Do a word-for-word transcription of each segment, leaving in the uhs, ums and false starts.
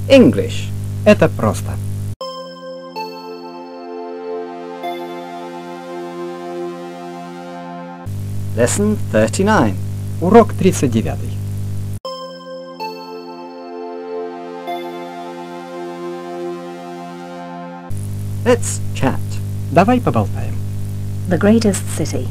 English. Это просто. Lesson thirty-nine. Урок тридцать девятый. Let's chat. Давай поболтаем. The greatest city.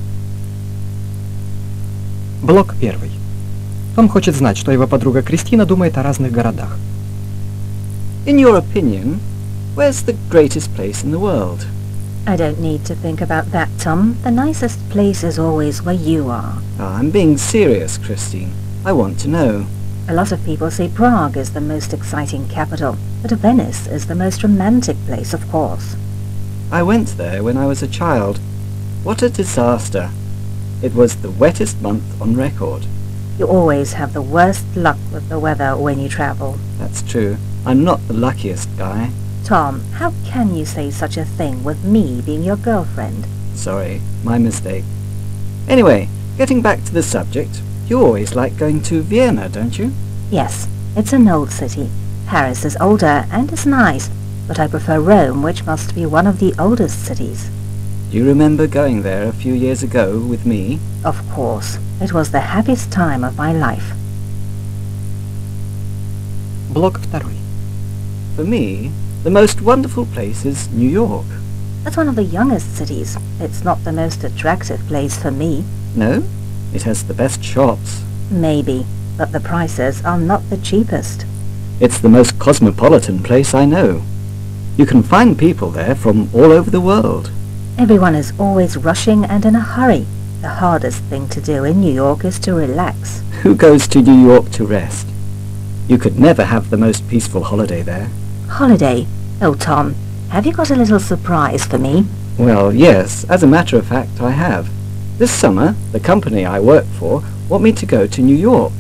Блок первый. Том хочет знать, что его подруга Кристина думает о разных городах. In your opinion, where's the greatest place in the world? I don't need to think about that, Tom. The nicest place is always where you are. Ah, I'm being serious, Christine. I want to know. A lot of people say Prague is the most exciting capital, but Venice is the most romantic place, of course. I went there when I was a child. What a disaster. It was the wettest month on record. You always have the worst luck with the weather when you travel. That's true. I'm not the luckiest guy. Tom, how can you say such a thing with me being your girlfriend? Sorry, my mistake. Anyway, getting back to the subject, you always like going to Vienna, don't you? Yes, it's an old city. Paris is older and is nice, but I prefer Rome, which must be one of the oldest cities. Do you remember going there a few years ago with me? Of course. It was the happiest time of my life. Блок второй. For me, the most wonderful place is New York. That's one of the youngest cities. It's not the most attractive place for me. No? It has the best shops. Maybe, but the prices are not the cheapest. It's the most cosmopolitan place I know. You can find people there from all over the world. Everyone is always rushing and in a hurry. The hardest thing to do in New York is to relax. Who goes to New York to rest? You could never have the most peaceful holiday there. Holiday? Oh, Tom, have you got a little surprise for me? Well, yes, as a matter of fact, I have. This summer, the company I work for want me to go to New York.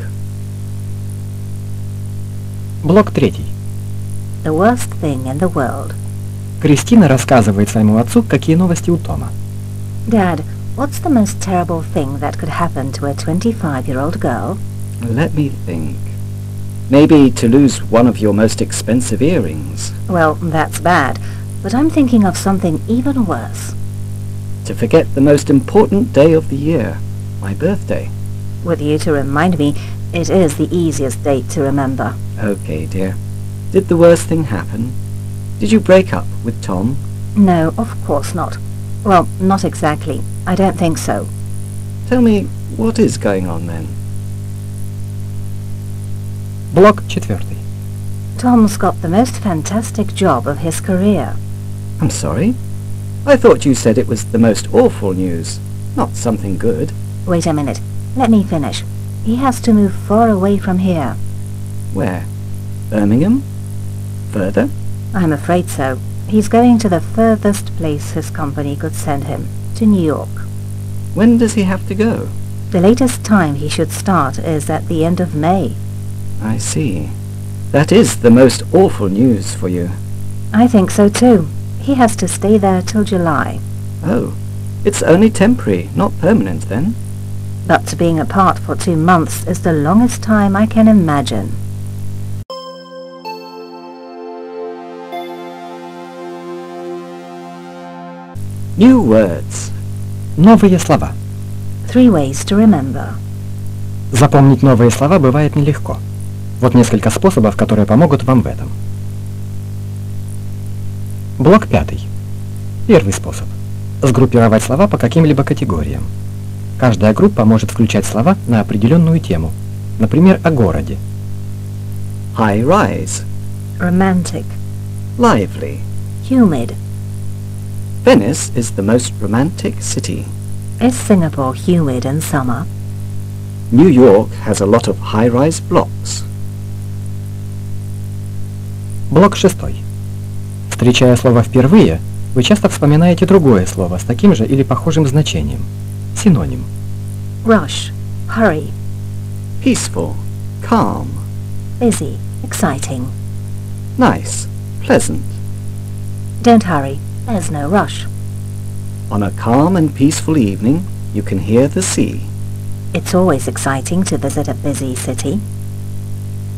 Блок третий. The worst thing in the world. Кристина рассказывает своему отцу, какие новости у Тома. Dad, what's the most terrible thing that could happen to a twenty-five-year-old girl? Let me think. Maybe to lose one of your most expensive earrings. Well, that's bad, but I'm thinking of something even worse. To forget the most important day of the year, my birthday. With you to remind me, it is the easiest date to remember. Okay, dear. Did the worst thing happen? Did you break up with Tom? No, of course not. Well, not exactly. I don't think so. Tell me, what is going on then? Блок четвертый. Tom's got the most fantastic job of his career. I'm sorry? I thought you said it was the most awful news, not something good. Wait a minute. Let me finish. He has to move far away from here. Where? Birmingham? Further? I'm afraid so. He's going to the furthest place his company could send him, to New York. When does he have to go? The latest time he should start is at the end of May. I see. That is the most awful news for you. I think so too. He has to stay there till July. Oh, it's only temporary, not permanent then? But being apart for two months is the longest time I can imagine. New words. Новые слова. Three ways to remember. Запомнить новые слова бывает нелегко. Вот несколько способов, которые помогут вам в этом. Блок пятый. Первый способ. Сгруппировать слова по каким-либо категориям. Каждая группа может включать слова на определенную тему. Например, о городе. High rise. Romantic. Lively. Humid. Venice is the most romantic city. Is Singapore humid in summer? New York has a lot of high-rise blocks. Блок шестой. Встречая слово впервые, вы часто вспоминаете другое слово с таким же или похожим значением. Синоним. Rush. Hurry. Peaceful. Calm. Busy. Exciting. Nice. Pleasant. Don't hurry. There's no rush. On a calm and peaceful evening, you can hear the sea. It's always exciting to visit a busy city.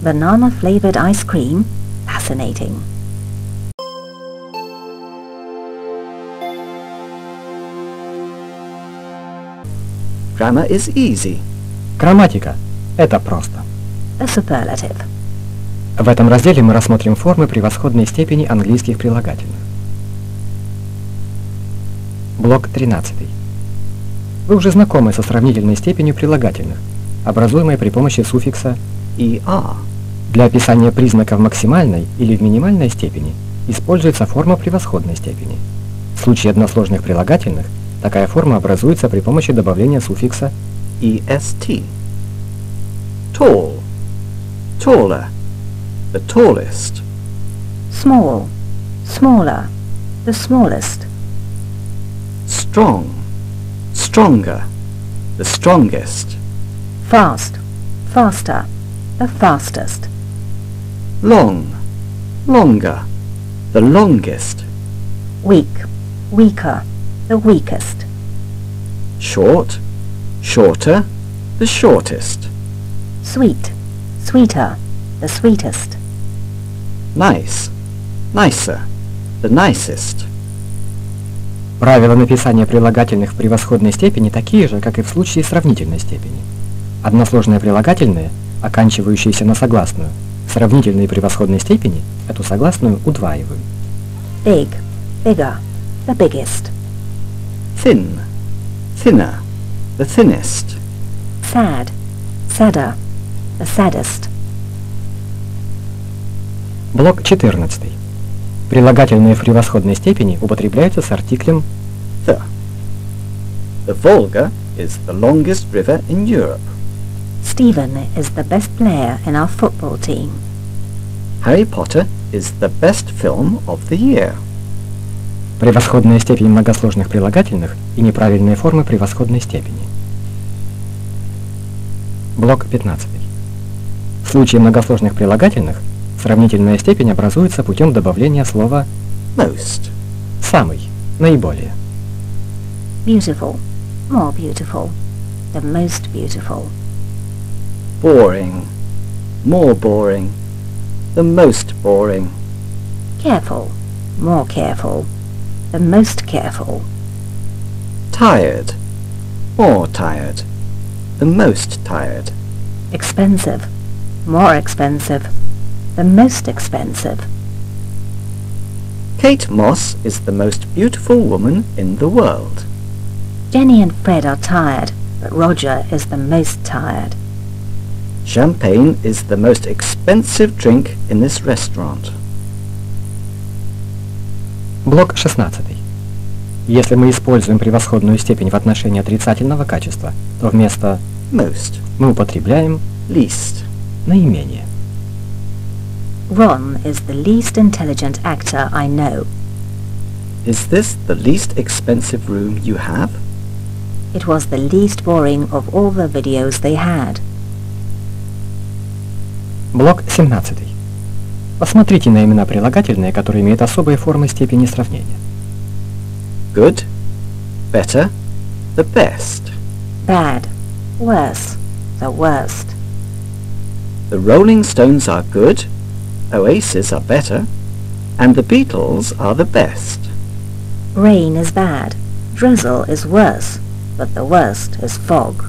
Banana-flavored ice cream? Fascinating. Grammar is easy. Грамматика – это просто. A superlative. В этом разделе мы рассмотрим формы превосходной степени английских прилагательных. Блок тринадцатый. Вы уже знакомы со сравнительной степенью прилагательных, образуемой при помощи суффикса er. Для описания признаков максимальной или в минимальной степени используется форма превосходной степени. В случае односложных прилагательных такая форма образуется при помощи добавления суффикса est. Tall, taller, the tallest. Small, smaller, the smallest. Strong, stronger, the strongest. Fast, faster, the fastest. Long, longer, the longest. Weak, weaker, the weakest. Short, shorter, the shortest. Sweet, sweeter, the sweetest. Nice, nicer, the nicest. Правила написания прилагательных в превосходной степени такие же, как и в случае сравнительной степени. Односложные прилагательные, оканчивающиеся на согласную, в сравнительной и превосходной степени эту согласную удваивают. Big, bigger, the biggest. Thin, thinner, the thinnest. Sad, sadder, the saddest. Блок четырнадцатый. Прилагательные в превосходной степени употребляются с артиклем The. The Volga is the longest river in Europe. Stephen is the best player in our football team. Harry Potter is the best film of the year. Превосходная степень многосложных прилагательных и неправильные формы превосходной степени. Блок пятнадцатый. В случае многосложных прилагательных сравнительная степень образуется путем добавления слова Most. «самый», «наиболее». Beautiful, more beautiful, the most beautiful. Boring, more boring, the most boring. Careful, more careful, the most careful. Tired, more tired, the most tired. Expensive, more expensive, the most expensive. Kate Moss is the most beautiful woman in the world. Jenny and Fred are tired, but Roger is the most tired. Champagne is the most expensive drink in this restaurant. Блок шестнадцатый. Если мы используем превосходную степень в отношении отрицательного качества, то вместо Most. мы употребляем Least. наименее. Ron is the least intelligent actor I know. Is this the least expensive room you have? It was the least boring of all the videos they had. Блок семнадцатый. Посмотрите на имена прилагательные, которые имеют особые формы степени сравнения. Good, better, the best. Bad, worse, the worst. The Rolling Stones are good, Oasis are better, and the Beatles are the best. Rain is bad, drizzle is worse, but the worst is fog.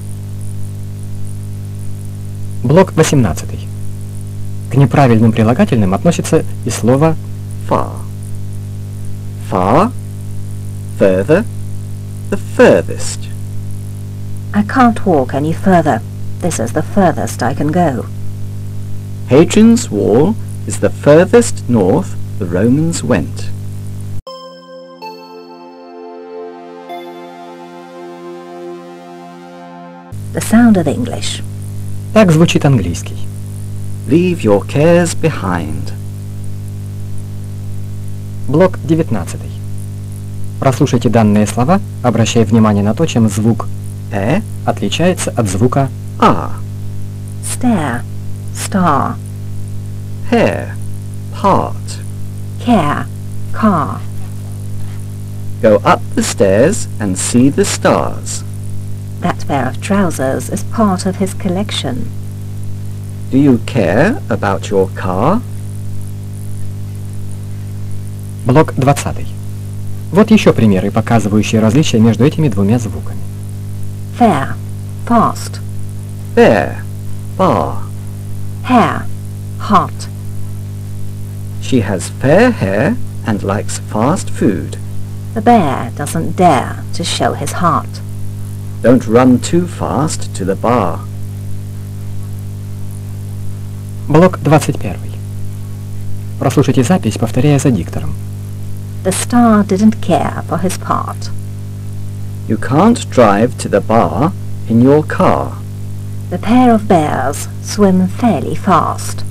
Блок восемнадцатый. К неправильным прилагательным относится и слово Far. Far, further, the furthest. I can't walk any further. This is the furthest I can go. Hadrian's Wall is the furthest north the Romans went. The sound of English. Так звучит английский. Leave your cares behind. Блок девятнадцатый. Прослушайте данные слова, обращая внимание на то, чем звук Air, отличается от звука are. Stare, star, Hair, part. care, car. Go up the stairs and see the stars. That pair of trousers is part of his collection. Do you care about your car? Блок двадцатый. Вот еще примеры, показывающие различия между этими двумя звуками. Fair, fast. Bear, bar. Hair, hot. She has fair hair and likes fast food. The bear doesn't dare to show his heart. Don't run too fast to the bar. Блок двадцать первый. Прослушайте запись, повторяя за диктором. The star didn't care for his part. You can't drive to the bar in your car. The pair of bears swim fairly fast.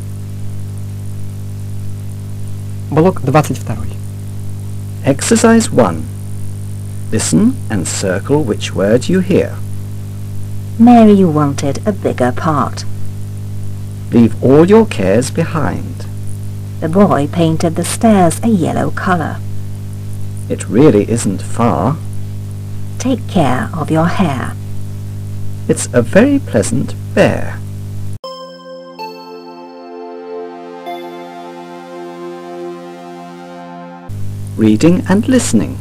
Блок двадцать второй. Exercise one. Listen and circle which word you hear. Mary wanted a bigger part. Leave all your cares behind. The boy painted the stairs a yellow colour. It really isn't far. Take care of your hair. It's a very pleasant bear. Reading and listening.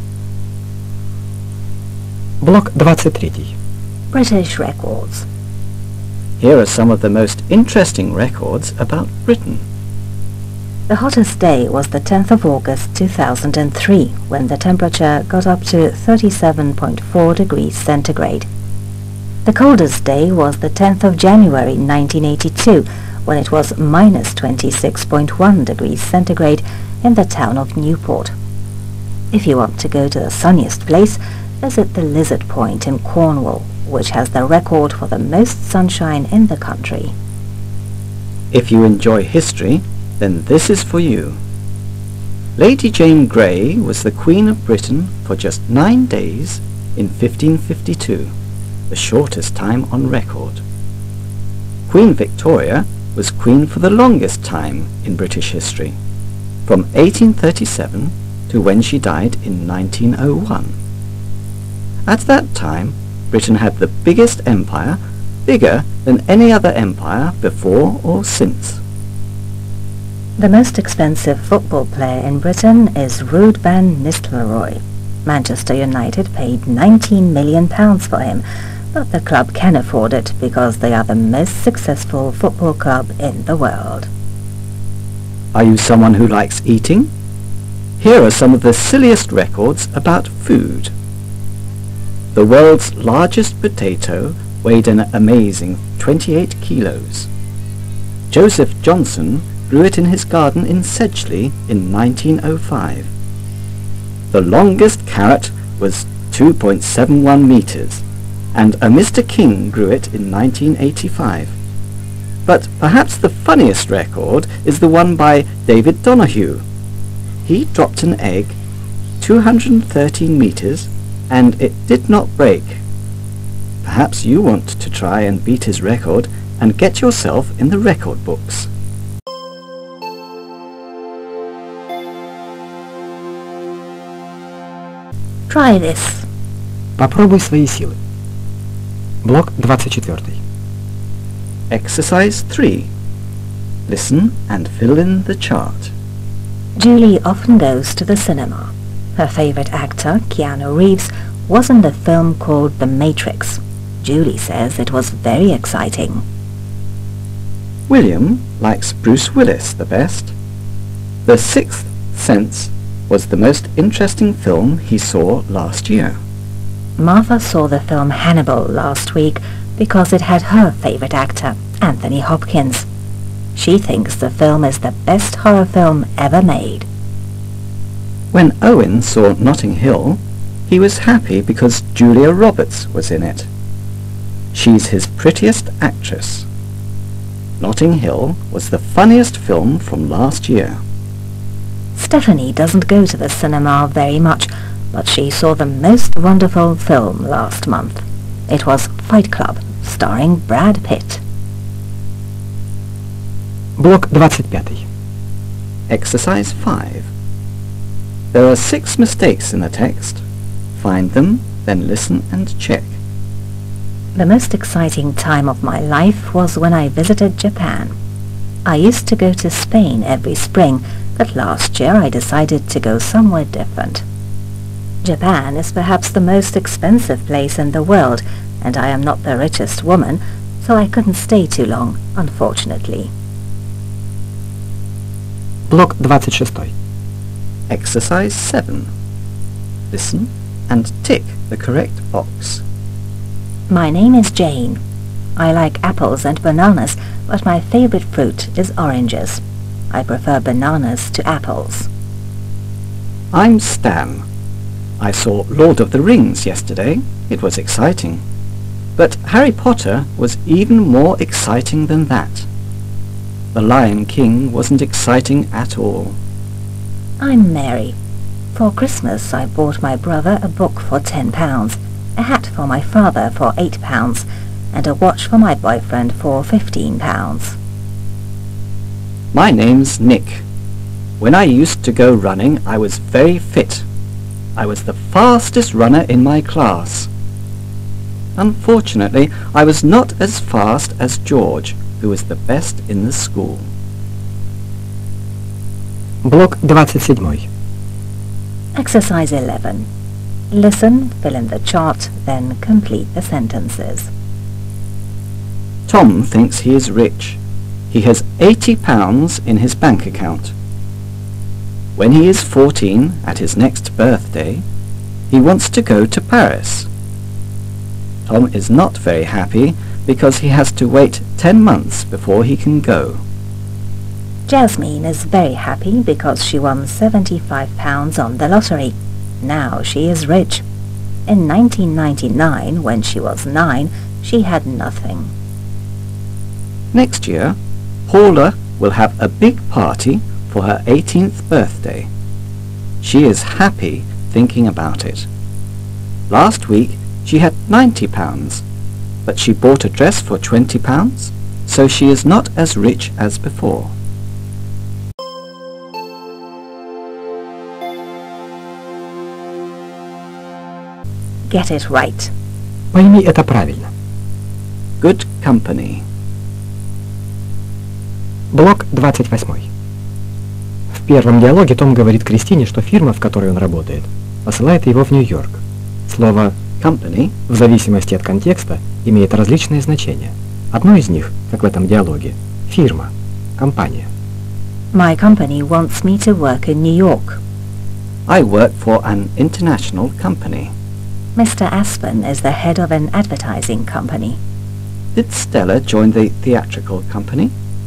Блок двадцать третий. British records. Here are some of the most interesting records about Britain. The hottest day was the tenth of August two thousand three, when the temperature got up to thirty-seven point four degrees centigrade. The coldest day was the tenth of January nineteen eighty-two, when it was minus twenty-six point one degrees centigrade in the town of Newport. If you want to go to the sunniest place, visit the Lizard Point in Cornwall, which has the record for the most sunshine in the country. If you enjoy history, then this is for you. Lady Jane Grey was the Queen of Britain for just nine days in fifteen fifty-two, the shortest time on record. Queen Victoria was Queen for the longest time in British history, from eighteen thirty-seven to when she died in nineteen oh one. At that time, Britain had the biggest empire, bigger than any other empire before or since. The most expensive football player in Britain is Ruud van Nistelrooy. Manchester United paid nineteen million pounds for him, but the club can afford it because they are the most successful football club in the world. Are you someone who likes eating? Here are some of the silliest records about food. The world's largest potato weighed an amazing twenty-eight kilos. Joseph Johnson grew it in his garden in Sedgley in nineteen oh five. The longest carrot was two point seven one meters, and a Mister King grew it in nineteen eighty-five. But perhaps the funniest record is the one by David Donahue. He dropped an egg two hundred thirteen meters, and it did not break. Perhaps you want to try and beat his record and get yourself in the record books. Try this. Попробуй свои силы. Блок двадцать четвёртый. Exercise three. Listen and fill in the chart. Julie often goes to the cinema. Her favorite actor, Keanu Reeves, was in the film called The Matrix. Julie says it was very exciting. William likes Bruce Willis the best. The Sixth Sense was the most interesting film he saw last year. Martha saw the film Hannibal last week because it had her favorite actor, Anthony Hopkins. She thinks the film is the best horror film ever made. When Owen saw Notting Hill, he was happy because Julia Roberts was in it. She's his prettiest actress. Notting Hill was the funniest film from last year. Stephanie doesn't go to the cinema very much, but she saw the most wonderful film last month. It was Fight Club, starring Brad Pitt. Блок двадцать пятый. Exercise five. There are six mistakes in the text. Find them, then listen and check. The most exciting time of my life was when I visited Japan. I used to go to Spain every spring, but last year I decided to go somewhere different. Japan is perhaps the most expensive place in the world, and I am not the richest woman, so I couldn't stay too long, unfortunately. Блок двадцать шесть. Exercise seven. Listen and tick the correct box. My name is Jane. I like apples and bananas, but my favorite fruit is oranges. I prefer bananas to apples. I'm Stan. I saw Lord of the Rings yesterday. It was exciting. But Harry Potter was even more exciting than that. The Lion King wasn't exciting at all. I'm Mary. For Christmas I bought my brother a book for ten pounds, a hat for my father for eight pounds, and a watch for my boyfriend for fifteen pounds. My name's Nick. When I used to go running, I was very fit. I was the fastest runner in my class. Unfortunately, I was not as fast as George, who was the best in the school. Блок двадцать семь. Exercise eleven. Listen, fill in the chart, then complete the sentences. Tom thinks he is rich. He has eighty pounds in his bank account. When he is fourteen, at his next birthday, he wants to go to Paris. Tom is not very happy because he has to wait ten months before he can go. Jasmine is very happy because she won seventy-five pounds on the lottery. Now she is rich. In nineteen ninety-nine, when she was nine, she had nothing. Next year, Paula will have a big party for her eighteenth birthday. She is happy thinking about it. Last week she had ninety pounds, but she bought a dress for twenty pounds, so she is not as rich as before. Get it right. Пойми это правильно. Good company. Блок двадцать восемь. В первом диалоге Том говорит Кристине, что фирма, в которой он работает, посылает его в Нью-Йорк. Слово Company в зависимости от контекста имеет различные значения. Одно из них, как в этом диалоге, фирма, компания. My company wants me to work in New York. I work for an international company. Mister Aspen is the head of an advertising company. Did Stella join the theatrical company?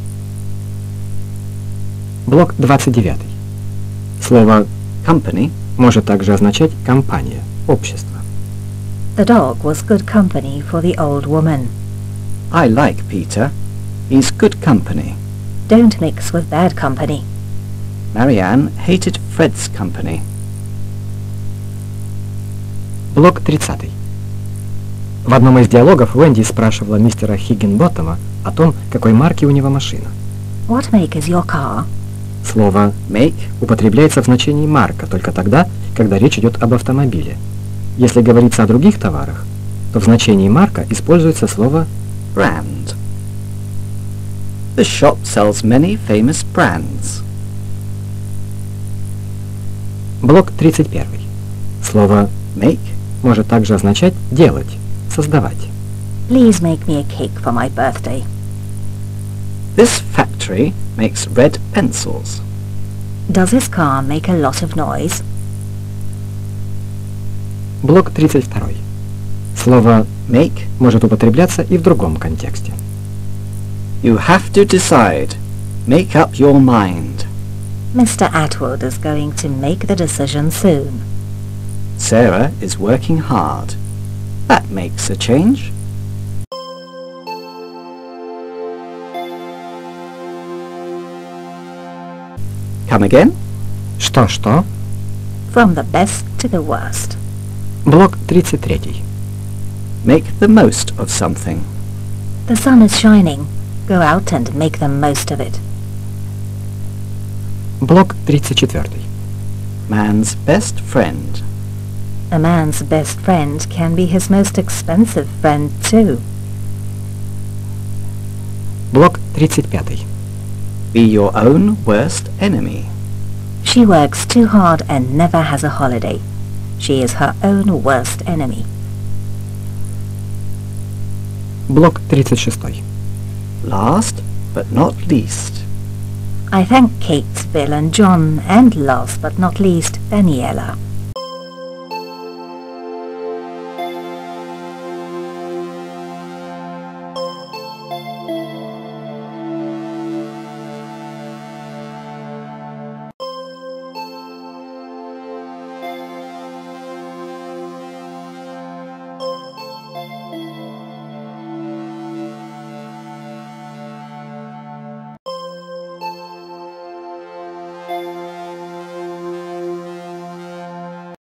Блок двадцать девять. Слово Company может также означать компания, общество. The dog was good company for the old woman. I like Peter. He's good company. Don't mix with bad company. Marianne hated Fred's company. Блок тридцать. В одном из диалогов Уэнди спрашивала мистера Хиггинботтома о том, какой марки у него машина. What make is your car? Слово Make употребляется в значении марка только тогда, когда речь идет об автомобиле. Если говорится о других товарах, то в значении марка используется слово brand. The shop sells many famous brands. Блок тридцать один. Слово Make может также означать делать, создавать. Please make me a cake for my birthday. This factory makes red pencils. Does his car make a lot of noise? Блок тридцать два. Слово Make может употребляться и в другом контексте. You have to decide. Make up your mind. Mister Atwood is going to make the decision soon. Sarah is working hard. That makes a change. Come again? Что-что? From the best to the worst. Блок тридцать три. Make the most of something. The sun is shining. Go out and make the most of it. Блок тридцать четыре. Man's best friend. A man's best friend can be his most expensive friend too. Блок тридцать пять. Be your own worst enemy. She works too hard and never has a holiday. She is her own worst enemy. Блок тридцать шесть. Last but not least. I thank Kate, Bill and John, and last but not least, Daniela.